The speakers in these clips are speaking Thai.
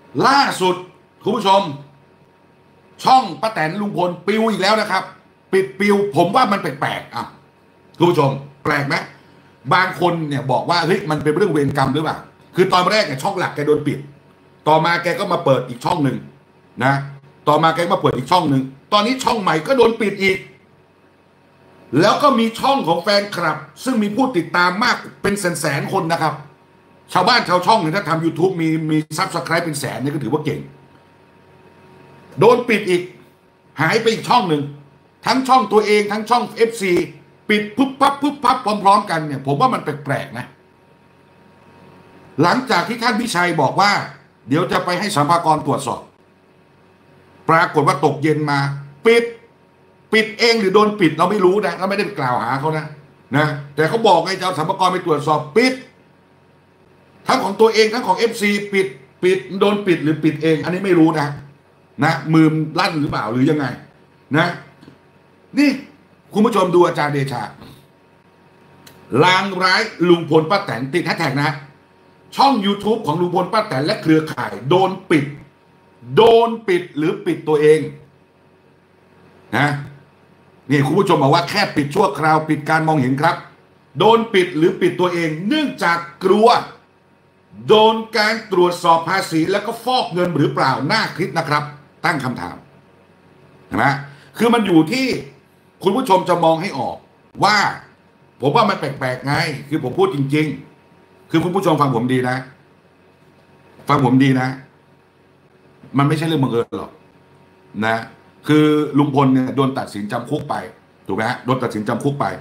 ล่าสุดคุณผู้ชมช่องป้าแตนลุงพลปิวอีกแล้วนะครับปิดปิวผมว่ามันแปลกๆอ่ะคุณผู้ชมแปลกไหมบางคนเนี่ยบอกว่าเฮ้ยมันเป็นเรื่องเวรกรรมหรือเปล่าคือตอนแรกเนี่ยช่องหลักแกโดนปิดต่อมาแกก็มาเปิดอีกช่องหนึ่งนะต่อมาแกก็มาเปิดอีกช่องหนึ่งตอนนี้ช่องใหม่ก็โดนปิดอีกแล้วก็มีช่องของแฟนคลับซึ่งมีผู้ติดตามมากเป็นแสนคนนะครับชาวบ้านชาวช่องเนี่ยถ้าทำ YouTube มีซับสไครป์เป็นแสนเนี่ยก็ถือว่าเก่งโดนปิดอีกหายไปอีกช่องหนึ่งทั้งช่องตัวเองทั้งช่อง FC ปิดปุ๊บปั๊บปุ๊บปั๊บพร้อมๆกันเนี่ยผมว่ามันแปลกๆนะหลังจากที่ท่านพิชัยบอกว่าเดี๋ยวจะไปให้สรรพากรตรวจสอบปรากฏว่าตกเย็นมาปิดเองหรือโดนปิดเราไม่รู้นะเราไม่ได้กล่าวหาเขานะแต่เขาบอกให้เจ้าสรรพากรไปตรวจสอบปิดทั้งของตัวเองทั้งของ FC ปิดโดนปิดหรือปิดเองอันนี้ไม่รู้นะมือลั่นหรือเปล่าหรือยังไงนะนี่คุณผู้ชมดูอาจารย์เดชาลางร้ายลุงพลป้าแตนติดแฮชแท็กนะช่อง YouTube ของลุงพลป้าแตนและเครือข่ายโดนปิดหรือปิดตัวเองนะนี่คุณผู้ชมบอกว่าแค่ปิดชั่วคราวปิดการมองเห็นครับโดนปิดหรือปิดตัวเองเนื่องจากกลัวโดนการตรวจสอบภาษีแล้วก็ฟอกเงินหรือเปล่าน่าคิดนะครับตั้งคำถามเห็นไหมคือมันอยู่ที่คุณผู้ชมจะมองให้ออกว่าผมว่ามันแปลกๆไงคือผมพูดจริงๆคือคุณผู้ชมฟังผมดีนะฟังผมดีนะมันไม่ใช่เรื่องบังเอิญหรอกนะคือลุงพลเนี่ยโดนตัดสินจำคุกไปถูกไหมฮะโดนตัดสินจำคุกไป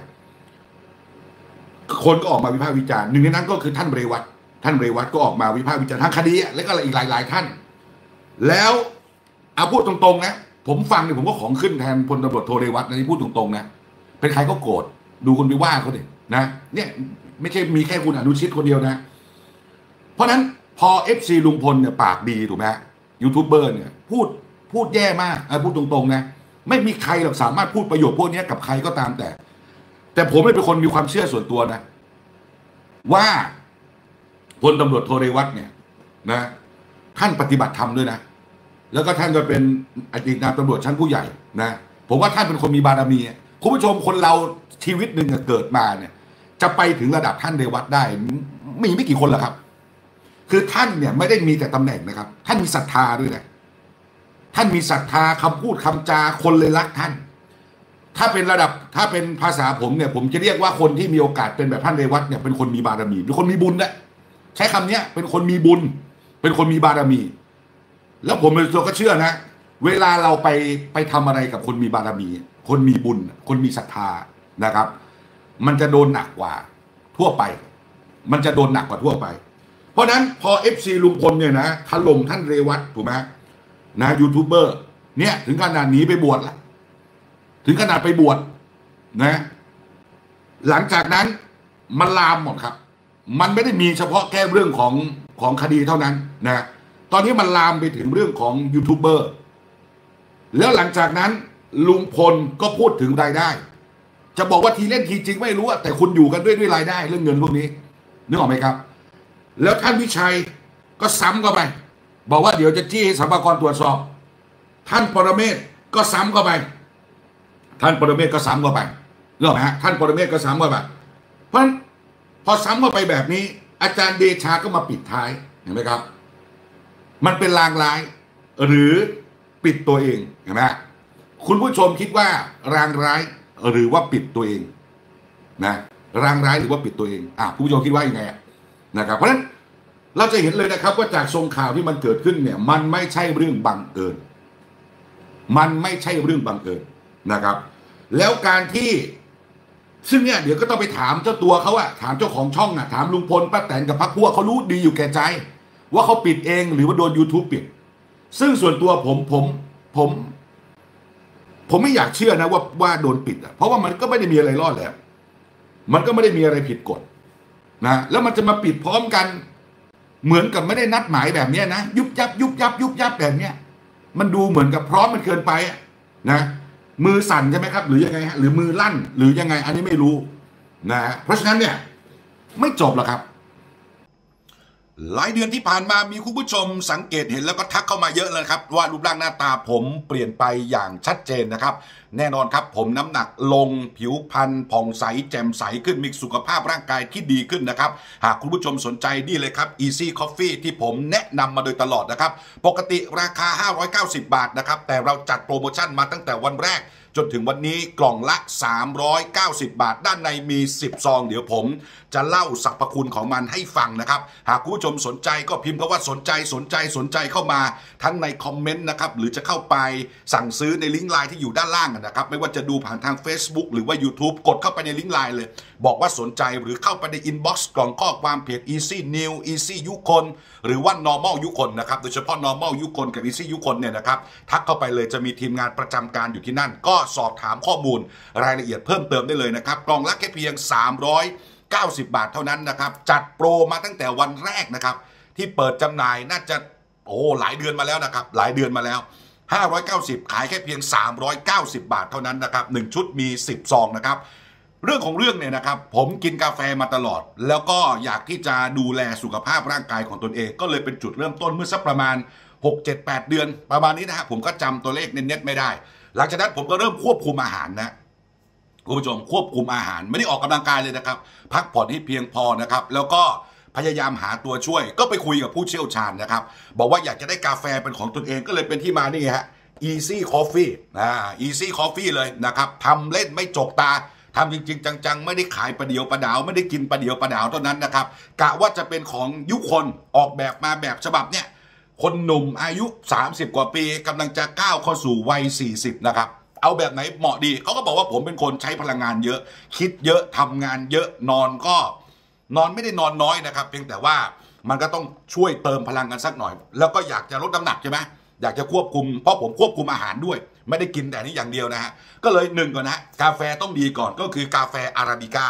คนก็ออกมาวิพากษ์วิจารณ์หนึ่งในนั้นก็คือท่านเรวัตก็ออกมาวิพากษ์วิจารณ์ทางคดีและก็อีกหลายท่านแล้วเอาพูดตรงๆนะผมฟังเนี่ยผมก็ของขึ้นแทนพลตำรวจโทเรวัตนะที่พูดตรงๆนะเป็นใครก็โกรธดูคุณไปว่าเขาดินะเนี่ยไม่ใช่มีแค่คุณอนุชิตคนเดียวนะเพราะนั้นพอ FC ลุงพลเนี่ยปากดีถูกไหมยูทูบเบอร์เนี่ยพูดแย่มากพูดตรงๆนะไม่มีใครหรอกสามารถพูดประโยคพวกนี้กับใครก็ตามแต่ผมเป็นคนมีความเชื่อส่วนตัวนะว่าพลตำรวจโทเรวัตเนี่ยนะท่านปฏิบัติธรรมด้วยนะแล้วก็ท่านก็เป็นอดีตนายตำรวจชั้นผู้ใหญ่นะผมว่าท่านเป็นคนมีบารมีคุณผู้ชมคนเราชีวิตหนึ่งเกิดมาเนี่ยจะไปถึงระดับท่านเรวัตได้มีไม่กี่คนหรอกครับคือท่านเนี่ยไม่ได้มีแต่ตำแหน่งนะครับท่านมีศรัทธาด้วยนะท่านมีศรัทธาคำพูดคำจาคนเลยรักท่านถ้าเป็นภาษาผมเนี่ยผมจะเรียกว่าคนที่มีโอกาสเป็นแบบท่านเรวัตเนี่ยเป็นคนมีบารมีเป็นคนมีบุญนะใช้คำนี้เป็นคนมีบุญเป็นคนมีบารมีแล้วผมเป็นตัวก็เชื่อนะเวลาเราไปทำอะไรกับคนมีบารมีคนมีบุญคนมีศรัทธานะครับมันจะโดนหนักกว่าทั่วไปมันจะโดนหนักกว่าทั่วไปเพราะนั้นพอ FC ลุงพลเนี่ยนะถล่มท่านเรวัตถูกไหมนะยูทูบเบอร์เนี่ยถึงขนาดหนีไปบวชละถึงขนาดไปบวชนะหลังจากนั้นมันลามหมดครับมันไม่ได้มีเฉพาะแค่เรื่องของคดีเท่านั้นนะตอนนี้มันลามไปถึงเรื่องของยูทูบเบอร์แล้วหลังจากนั้นลุงพลก็พูดถึงรายได้จะบอกว่าทีเล่นทีจริงไม่รู้แต่คุณอยู่กันด้วยรายได้เรื่องเงินพวกนี้นึกออกไหมครับแล้วท่านวิชัยก็ซ้ำเข้าไปบอกว่าเดี๋ยวจะจี้ให้สรรพากรตรวจสอบท่านปรเมศก็ซ้ำเข้าไปท่านปรเมศก็ซ้ำเข้าไปนึกออกไหมฮะท่านปรเมศก็ซ้ำเข้าไปเพราะฉะนั้นพอซ้ำเข้าไปแบบนี้อาจารย์เดชาก็มาปิดท้ายเห็นไหมครับมันเป็นลางร้ายหรือปิดตัวเองเห็นไหมคุณผู้ชมคิดว่ารางร้ายหรือว่าปิดตัวเองนะรางร้ายหรือว่าปิดตัวเองคุณผู้ชมคิดว่ายังไงนะครับเพราะฉะนั้นเราจะเห็นเลยนะครับว่าจากทรงข่าวที่มันเกิดขึ้นเนี่ยมันไม่ใช่เรื่องบังเอิญมันไม่ใช่เรื่องบังเอิญนะครับแล้วการที่ซึ่งเนี่ยเดี๋ยวก็ต้องไปถามเจ้าตัวเขาถามเจ้าของช่องถามลุงพลป้าแตนกับพรรคพวกเขารู้ดีอยู่แก่ใจว่าเขาปิดเองหรือว่าโดน YouTube ปิดซึ่งส่วนตัวผมไม่อยากเชื่อนะว่าโดนปิดเพราะว่ามันก็ไม่ได้มีอะไรรอดแล้วมันก็ไม่ได้มีอะไรผิดกฎนะแล้วมันจะมาปิดพร้อมกันเหมือนกับไม่ได้นัดหมายแบบนี้นะยุบยับแบบเนี้ยมันดูเหมือนกับพร้อมมันเกินไปนะมือสั่นใช่ไหมครับหรือยังไงหรือมือลั่นหรือยังไงอันนี้ไม่รู้นะเพราะฉะนั้นเนี่ยไม่จบหรอกครับหลายเดือนที่ผ่านมามีคุณผู้ชมสังเกตเห็นแล้วก็ทักเข้ามาเยอะเลยครับว่ารูปร่างหน้าตาผมเปลี่ยนไปอย่างชัดเจนนะครับแน่นอนครับผมน้ำหนักลงผิวพรรณผ่องใสแจ่มใสขึ้นมีสุขภาพร่างกายที่ดีขึ้นนะครับหากคุณผู้ชมสนใจนี่เลยครับ Easy Coffee ที่ผมแนะนำมาโดยตลอดนะครับปกติราคา590 บาทนะครับแต่เราจัดโปรโมชั่นมาตั้งแต่วันแรกจนถึงวันนี้กล่องละ390 บาทด้านในมี10ซองเดี๋ยวผมจะเล่าสรรพคุณของมันให้ฟังนะครับหากคุณผู้ชมสนใจก็พิมพ์คำว่าสนใจเข้ามาทั้งในคอมเมนต์นะครับหรือจะเข้าไปสั่งซื้อในลิงก์ไลน์ที่อยู่ด้านล่างนะครับไม่ว่าจะดูผ่านทาง Facebook หรือว่า YouTube กดเข้าไปในลิงก์ไลน์เลยบอกว่าสนใจหรือเข้าไปในอินบ็อกซ์กล่องข้อความเพจ Easy New Easy ยุคนหรือว่า Normal ยุคนนะครับโดยเฉพาะ Normal ยุคนกับ Easy ยุคนเนี่ยนะครับทักเข้าไปเลยจะมีทีมงานประจำการอยู่ที่นั่นก็สอบถามข้อมูลรายละเอียดเพิ่มเติมได้เลยนะครับกล่องละแค่เพียง390 บาทเท่านั้นนะครับจัดโปรมาตั้งแต่วันแรกนะครับที่เปิดจำหน่ายน่าจะหลายเดือนมาแล้วนะครับหลายเดือนมาแล้ว590ขายแค่เพียง390 บาทเท่านั้นนะครับ1ชุดมี10ซองนะครับเรื่องของเรื่องเนี่ยนะครับผมกินกาแฟมาตลอดแล้วก็อยากที่จะดูแลสุขภาพร่างกายของตนเองก็เลยเป็นจุดเริ่มต้นเมื่อสักประมาณ 6-7-8 เดือนประมาณนี้นะฮะผมก็จำตัวเลขเน็ตไม่ได้หลังจากนั้นผมก็เริ่มควบคุมอาหารนะคุณผู้ชมควบคุมอาหารไม่ได้ออกกำลังกายเลยนะครับพักผ่อนให้เพียงพอนะครับแล้วก็พยายามหาตัวช่วยก็ไปคุยกับผู้เชี่ยวชาญนะครับบอกว่าอยากจะได้กาแฟเป็นของตนเองก็เลยเป็นที่มานี่ฮะ Easy Coffee Easy Coffee เลยนะครับทำเล่นไม่จกตาทำจริงๆจังๆไม่ได้ขายประเดี๋ยวประดาวไม่ได้กินประเดี๋ยวประดาวเท่านั้นนะครับกะว่าจะเป็นของยุคนออกแบบมาแบบฉบับเนี่ยคนหนุ่มอายุ30กว่าปีกำลังจะก้าวเข้าสู่วัย40นะครับเอาแบบไหนเหมาะดีเขาก็บอกว่าผมเป็นคนใช้พลังงานเยอะคิดเยอะทำงานเยอะนอนไม่ได้นอนน้อยนะครับเพียงแต่ว่ามันก็ต้องช่วยเติมพลังกันสักหน่อยแล้วก็อยากจะลดน้ำหนักใช่ไหมอยากจะควบคุมเพราะผมควบคุมอาหารด้วยไม่ได้กินแต่นี้อย่างเดียวนะฮะก็เลย1ก่อนนะกาแฟต้องดีก่อนก็คือกาแฟอาราบิก้า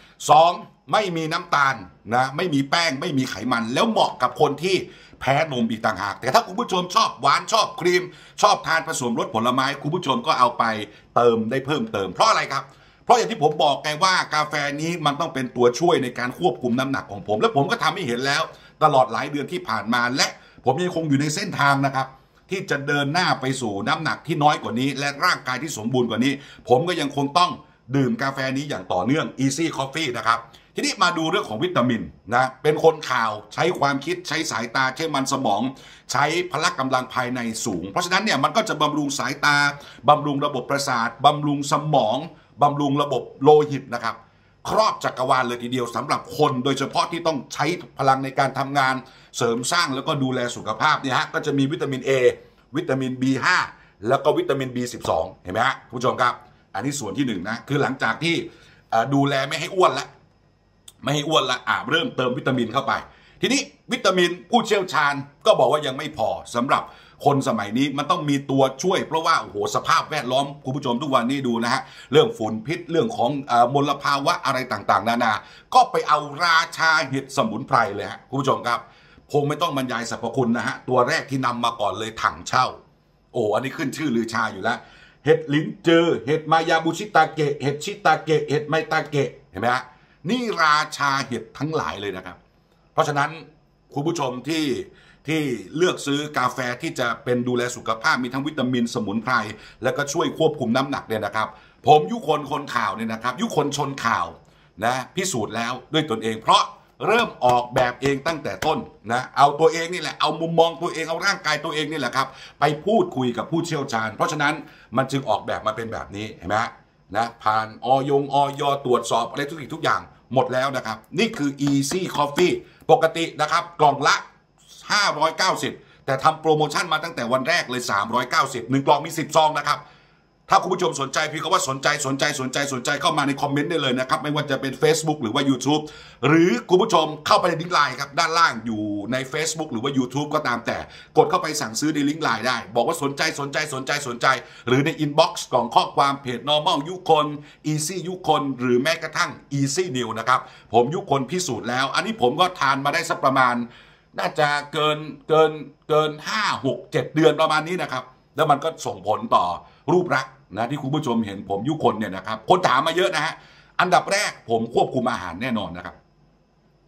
2ไม่มีน้ำตาลนะไม่มีแป้งไม่มีไขมันแล้วเหมาะกับคนที่แพ้นมอีกต่างหากแต่ถ้าคุณผู้ชมชอบหวานชอบครีมชอบทานผสมรสผลไม้คุณผู้ชมก็เอาไปเติมได้เพิ่มเติมเพราะอะไรครับเพราะอย่างที่ผมบอกไงว่ากาแฟนี้มันต้องเป็นตัวช่วยในการควบคุมน้ำหนักของผมและผมก็ทำให้เห็นแล้วตลอดหลายเดือนที่ผ่านมาและผมยังคงอยู่ในเส้นทางนะครับที่จะเดินหน้าไปสู่น้ำหนักที่น้อยกว่านี้และร่างกายที่สมบูรณ์กว่านี้ผมก็ยังคงต้องดื่มกาแฟนี้อย่างต่อเนื่อง Easy Coffee นะครับทีนี้มาดูเรื่องของวิตามินนะเป็นคนข่าวใช้ความคิดใช้สายตาใช้มันสมองใช้พละกำลังภายในสูงเพราะฉะนั้นเนี่ยมันก็จะบำรุงสายตาบำรุงระบบประสาทบำรุงสมองบำรุงระบบโลหิตนะครับครอบจักรวาลเลยทีเดียวสำหรับคนโดยเฉพาะที่ต้องใช้พลังในการทำงานเสริมสร้างแล้วก็ดูแลสุขภาพเนี่ยฮะก็จะมีวิตามิน A วิตามิน B5 แล้วก็วิตามิน B12 เห็นไหมฮะผู้ชมครับอันนี้ส่วนที่1นะคือหลังจากที่ดูแลไม่ให้อ้วนละเริ่มเติมวิตามินเข้าไปทีนี้วิตามินผู้เชี่ยวชาญก็บอกว่ายังไม่พอสำหรับคนสมัยนี้มันต้องมีตัวช่วยเพราะว่าโอ้โหสภาพแวดล้อมคุณผู้ชมทุกวันนี้ดูนะฮะเรื่องฝุ่นพิษเรื่องของมลภาวะอะไรต่างๆนานาก็ไปเอาราชาเห็ดสมุนไพรเลยฮะคุณผู้ชมครับคงไม่ต้องบรรยายสรรพคุณนะฮะตัวแรกที่นำมาก่อนเลยถังเช่าอันนี้ขึ้นชื่อลือชาอยู่แล้วเห็ดลิ้นจือเห็ดมายาบุชิตาเกะเห็ดชิตาเกะเห็ดไมตาเกะเห็นไหมฮะนี่ราชาเห็ดทั้งหลายเลยนะครับเพราะฉะนั้นคุณผู้ชมที่เลือกซื้อกาแฟที่จะเป็นดูแลสุขภาพมีทั้งวิตามินสมุนไพรแล้วก็ช่วยควบคุมน้ำหนักเนี่ยนะครับผมยุคนข่าวเนี่ยนะครับยุคนชนข่าวนะพิสูจน์แล้วด้วยตนเองเพราะเริ่มออกแบบเองตั้งแต่ต้นนะเอาตัวเองนี่แหละเอามุมมองตัวเองเอาร่างกายตัวเองนี่แหละครับไปพูดคุยกับผู้เชี่ยวชาญเพราะฉะนั้นมันจึงออกแบบมาเป็นแบบนี้เห็นไหมนะผ่านอยตรวจสอบอะไรทุกอย่างหมดแล้วนะครับนี่คือ Easy Coffee ปกตินะครับกล่องละ590แต่ทำโปรโมชั่นมาตั้งแต่วันแรกเลย390 1กล่องมี10ซองนะครับถ้าคุณผู้ชมสนใจพี่ก็ว่าสนใจเข้ามาในคอมเมนต์ได้เลยนะครับไม่ว่าจะเป็น Facebook หรือว่า YouTube หรือคุณผู้ชมเข้าไปในลิงก์ไลน์ครับด้านล่างอยู่ใน Facebook หรือว่า YouTube ก็ตามแต่กดเข้าไปสั่งซื้อในลิงก์ไลน์ได้บอกว่าสนใจหรือในอินบ็อกซ์กล่องข้อความเพจ Normal ยุคน Easy ยุคนหรือแม้กระทั่ง Easy New นะครับผมยุคนพิสูจน์แล้วอันนี้ผมก็ทานมาได้สักประมาณน่าจะเกิน5-6-7 เดือนประมาณนี้นะครับแล้วมันก็ส่งผลต่อรูปลักษณ์นะที่คุณผู้ชมเห็นผมยุคนเนี่ยนะครับคนถามมาเยอะนะฮะอันดับแรกผมควบคุมอาหารแน่นอนนะครับ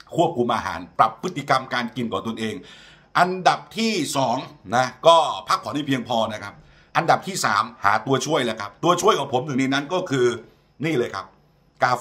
ควบคุมอาหารปรับพฤติกรรมการกินของตนเอง อันดับที่2นะก็พักผ่อนให้เพียงพอนะครับอันดับที่3หาตัวช่วยแหละครับตัวช่วยของผมหนึ่งในนั้นก็คือนี่เลยครับกาแฟ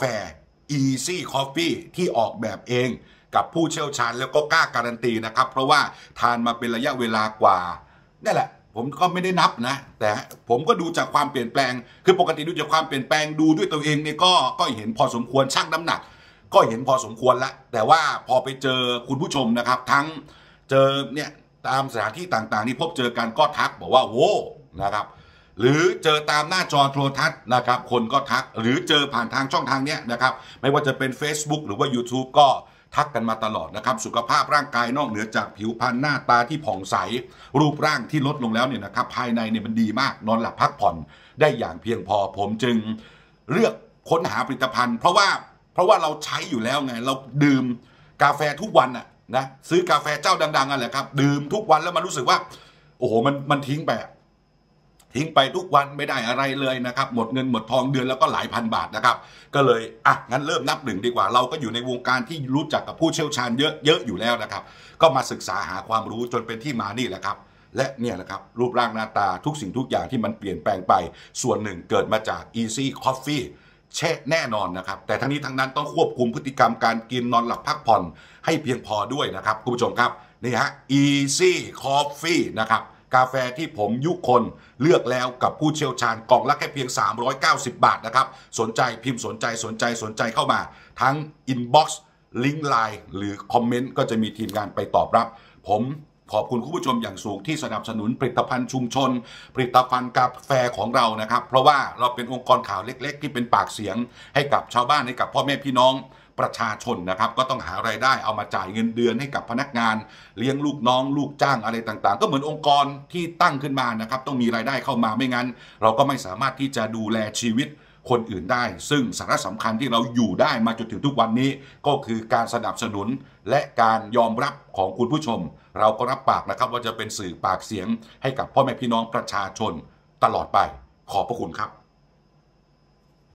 Easy Coffee ที่ออกแบบเองกับผู้เชี่ยวชาญแล้วก็กล้าการันตีนะครับเพราะว่าทานมาเป็นระยะเวลากว่านั่นแหละผมก็ไม่ได้นับนะแต่ผมก็ดูจากความเปลี่ยนแปลงคือปกติดูจากความเปลี่ยนแปลงดูด้วยตัวเองเนี่ยก็เห็นพอสมควรชั่งน้ำหนักก็เห็นพอสมควรแล้วแต่ว่าพอไปเจอคุณผู้ชมนะครับทั้งเจอเนี่ยตามสถานที่ต่างๆที่พบเจอกันก็ทักบอกว่าโว้นะครับหรือเจอตามหน้าจอโทรทัศน์นะครับคนก็ทักหรือเจอผ่านทางช่องทางเนี้ยนะครับไม่ว่าจะเป็น Facebook หรือว่า YouTube ก็ทักกันมาตลอดนะครับสุขภาพร่างกายนอกเหนือจากผิวพรรณหน้าตาที่ผ่องใสรูปร่างที่ลดลงแล้วเนี่ยนะครับภายในเนี่ยมันดีมากนอนหลับพักผ่อนได้อย่างเพียงพอผมจึงเลือกค้นหาผลิตภัณฑ์เพราะว่าเราใช้อยู่แล้วไงเราดื่มกาแฟทุกวันนะซื้อกาแฟเจ้าดังๆนั่นแหละครับดื่มทุกวันแล้วมันรู้สึกว่าโอ้โหมันทิ้งไปทุกวันไม่ได้อะไรเลยนะครับหมดเงินหมดทองเดือนแล้วก็หลายพันบาทนะครับก็เลยงั้นเริ่มนับหนึ่งดีกว่าเราก็อยู่ในวงการที่รู้จักกับผู้เชี่ยวชาญเยอะอยู่แล้วนะครับก็มาศึกษาหาความรู้จนเป็นที่มานี่แหละครับและเนี่ยแหละครับรูปร่างหน้าตาทุกสิ่งทุกอย่างที่มันเปลี่ยนแปลงไปส่วนหนึ่งเกิดมาจาก Easy Coffee แน่นอนนะครับแต่ทั้งนี้ทั้งนั้นต้องควบคุมพฤติกรรมการกินนอนหลับพักผ่อนให้เพียงพอด้วยนะครับคุณผู้ชมครับนี่ฮะ Easy Coffee นะครับกาแฟที่ผมยุคนเลือกแล้วกับผู้เชี่ยวชาญกล่องละแค่เพียง390 บาทนะครับสนใจพิมพ์สนใจเข้ามาทั้ง Inbox ลิงก์ไลน์หรือคอมเมนต์ก็จะมีทีมงานไปตอบรับผมขอบคุณคุณผู้ชมอย่างสูงที่สนับสนุนผลิตภัณฑ์ชุมชนผลิตภัณฑ์กาแฟของเรานะครับเพราะว่าเราเป็นองค์กรข่าวเล็กๆที่เป็นปากเสียงให้กับชาวบ้านให้กับพ่อแม่พี่น้องประชาชนนะครับก็ต้องหารายได้เอามาจ่ายเงินเดือนให้กับพนักงานเลี้ยงลูกน้องลูกจ้างอะไรต่างๆก็เหมือนองค์กรที่ตั้งขึ้นมานะครับต้องมีรายได้เข้ามาไม่งั้นเราก็ไม่สามารถที่จะดูแลชีวิตคนอื่นได้ซึ่งสาระสำคัญที่เราอยู่ได้มาจนถึงทุกวันนี้ก็คือการสนับสนุนและการยอมรับของคุณผู้ชมเราก็รับปากนะครับว่าจะเป็นสื่อปากเสียงให้กับพ่อแม่พี่น้องประชาชนตลอดไปขอบพระคุณครับ